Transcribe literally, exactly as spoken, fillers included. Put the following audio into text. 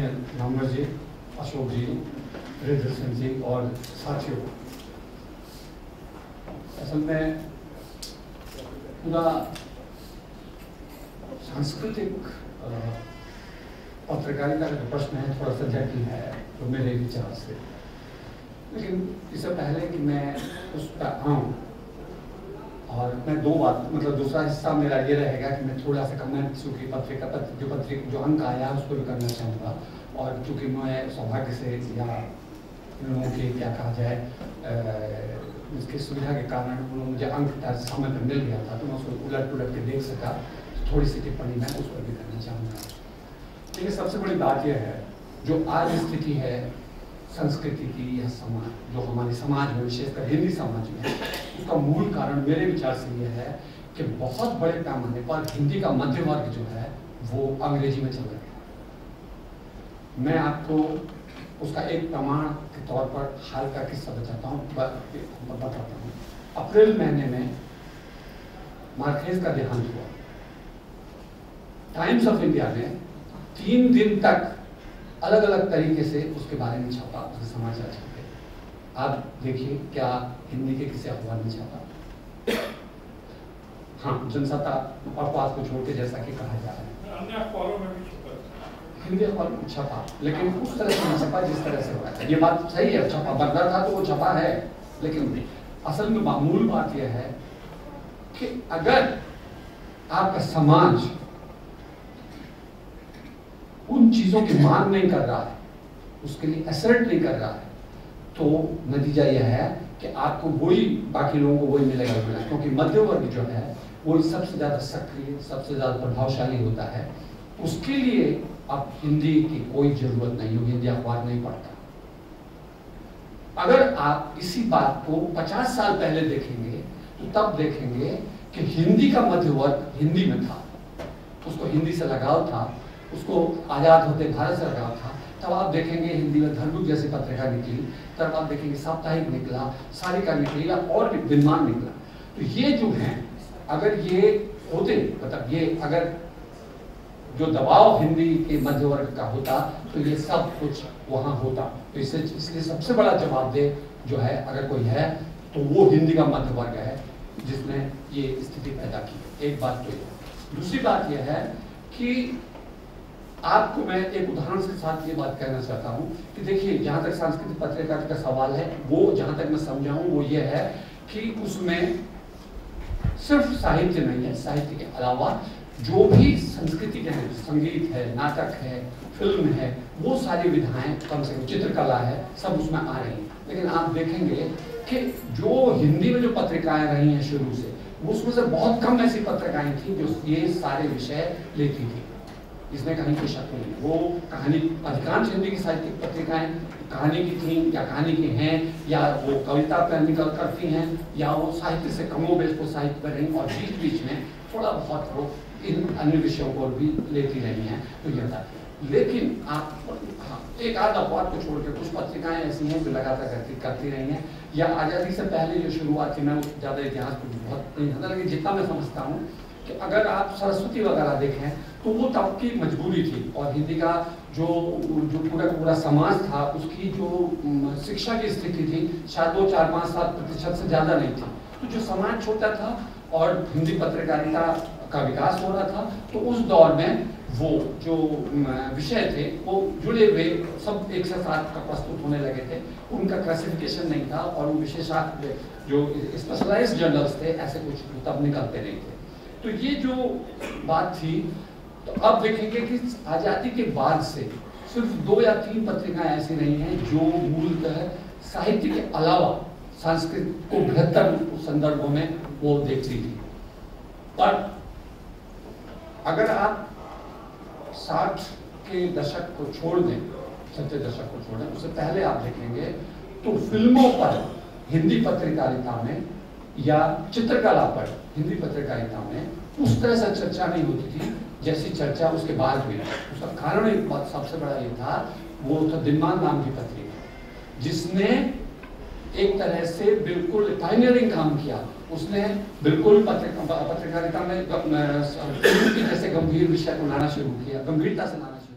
Number ji, Ashok ji, Virendra Singh ji और साथियों, असल में पूरा सांस्कृतिक पत्रकारिता का जो प्रश्न है थोड़ा सा जटिल है तो मेरे विचार से, लेकिन इससे पहले कि मैं उस पर आऊँ और मैं दो बात मतलब दूसरा हिस्सा मेरा ये रहेगा कि मैं थोड़ा सा कमेंट चूँकि पत्रिका पत्र जो पत्रिका जो अंक आया उस पर भी करना चाहूँगा, और चूँकि मैं सौभाग्य से या लोगों के क्या कहा जाए इसकी सुविधा के कारण उन्होंने मुझे अंक समय पर मिल गया था तो मैं उसको उलट पुलट के देख सका, थोड़ी सी टिप्पणी मैं उस पर भी करना चाहूँगा। लेकिन सबसे बड़ी बात यह है जो आज स्थिति है संस्कृति की या समाज जो हमारे समाज में विशेषकर हिंदी समाज में उसका मूल कारण मेरे विचार से यह है कि बहुत बड़े पैमाने पर हिंदी का मध्य वर्ग जो है वो अंग्रेजी में चल रहा है। मैं आपको उसका एक प्रमाण के तौर पर हाल का किस्सा बताता हूँ बताता हूँ अप्रैल महीने में मार्केज का देहांत हुआ। टाइम्स ऑफ इंडिया ने तीन दिन तक अलग अलग तरीके से उसके बारे में छापा, उसके समाचार छापे। आप देखिए क्या हिंदी के किसी अखबार में छापा? हाँ, जनसत्ता अपवाद को छोड़ के जैसा कि कहा जा रहा है अन्य अखबारों में भी छपा, हिंदी अखबार में छपा, लेकिन उस तरह से नहीं छपा जिस तरह से हुआ है। ये बात सही है, छपा बंदा था तो वो छपा है, लेकिन असल में मूल बात यह है कि अगर आपका समाज उन चीजों की मांग नहीं कर रहा है, उसके लिए असर्ट नहीं कर रहा है, तो नतीजा यह है कि आपको वही बाकी लोगों को वही मिलेगा मिलेगा क्योंकि मध्य वर्ग जो है वो सबसे ज्यादा सक्रिय सबसे ज्यादा प्रभावशाली होता है। उसके लिए अब हिंदी की कोई जरूरत नहीं हो, हिंदी अखबार नहीं पढ़ता। अगर आप इसी बात को पचास साल पहले देखेंगे तो तब देखेंगे कि हिंदी का मध्य वर्ग हिंदी में था, उसको हिंदी से लगाव था, उसको आज़ाद होते भारत से लगाव था। तब आप देखेंगे हिंदी में धर्मयुग जैसी पत्रिका निकली, तब आप देखेंगे साप्ताहिक निकला, सारिका निकली और भी विद्यमान निकला। तो ये जो है अगर ये होते मतलब ये अगर जो दबाव हिंदी के मध्य वर्ग का होता तो ये सब कुछ वहाँ होता। तो इससे इसलिए सबसे बड़ा जवाबदेह जो है अगर कोई है तो वो हिंदी का मध्य वर्ग है जिसने ये स्थिति पैदा की। एक बात तो ये। दूसरी बात यह है कि आपको मैं एक उदाहरण के साथ ये बात कहना चाहता हूँ कि देखिए जहाँ तक सांस्कृतिक पत्रकारिता का सवाल है वो जहाँ तक मैं समझा हूँ वो ये है कि उसमें सिर्फ साहित्य नहीं है, साहित्य के अलावा जो भी संस्कृति के हैं, संगीत है, नाटक है, फिल्म है, वो सारी विधाएं कम से कम चित्रकला है, सब उसमें आ रही हैं। लेकिन आप देखेंगे कि जो हिंदी में जो पत्रिकाएं रही हैं शुरू से उसमें से बहुत कम ऐसी पत्रिकाएं थी जो ये सारे विषय लेती थी, इसमें कहीं कोई शक नहीं। वो कहानी अधिकांश हिंदी की साहित्यिक पत्रिकाएं कहानी की थी या कहानी की हैं या वो कविता पर निकल करती हैं या वो साहित्य से कमोबेश को साहित्य पर रही और बीच बीच में थोड़ा बहुत वो इन अन्य विषयों को भी लेती रही हैं। तो ये था, लेकिन आप हाँ एक आध अपवाद को छोड़ के कुछ पत्रिकाएं ऐसी हैं जो लगातार करती करती रही हैं या आज़ादी से पहले जो शुरुआत थी, मैं ज़्यादा इतिहास को बहुत नहीं था, लेकिन जितना मैं समझता हूँ कि अगर आप सरस्वती वगैरह देखें तो वो तब की मजबूरी थी और हिंदी का जो जो पूरा पूरा समाज था उसकी जो शिक्षा की स्थिति थी शायद वो चार पाँच सात प्रतिशत से ज़्यादा नहीं थी। तो जो समाज छोटा था और हिंदी पत्रकारिता का विकास हो रहा था तो उस दौर में वो जो विषय थे वो जुड़े हुए सब एक साथ का प्रस्तुत होने लगे थे, उनका क्लासिफिकेशन नहीं था और वो विशेषार्थ जो स्पेशलाइज्ड जर्नल्स थे ऐसे कुछ तब निकलते नहीं थे। तो ये जो बात थी, तो अब देखेंगे कि आज़ादी के बाद से सिर्फ दो या तीन पत्रिकाएं ऐसी रही हैं जो मूलतः साहित्य के अलावा संस्कृत को बेहतर संदर्भों में वो देखती थी। पर अगर आप साठ के दशक को छोड़ दें, सत्तर दशक को छोड़ दें, उससे पहले आप देखेंगे तो फिल्मों पर हिंदी पत्रकारिता में या चित्रकला पर हिंदी पत्रकारिता में उस तरह से चर्चा नहीं होती थी जैसी चर्चा उसके बाद हुई। उसका कारण एक बात सबसे बड़ा ये था, वो था दिनमान नाम की पत्रिका जिसने एक तरह से बिल्कुल पायनियरिंग काम किया। उसने बिल्कुल पत्रकारिता में जैसे गंभीर विषय को लाना शुरू किया, गंभीरता से लाना शुरू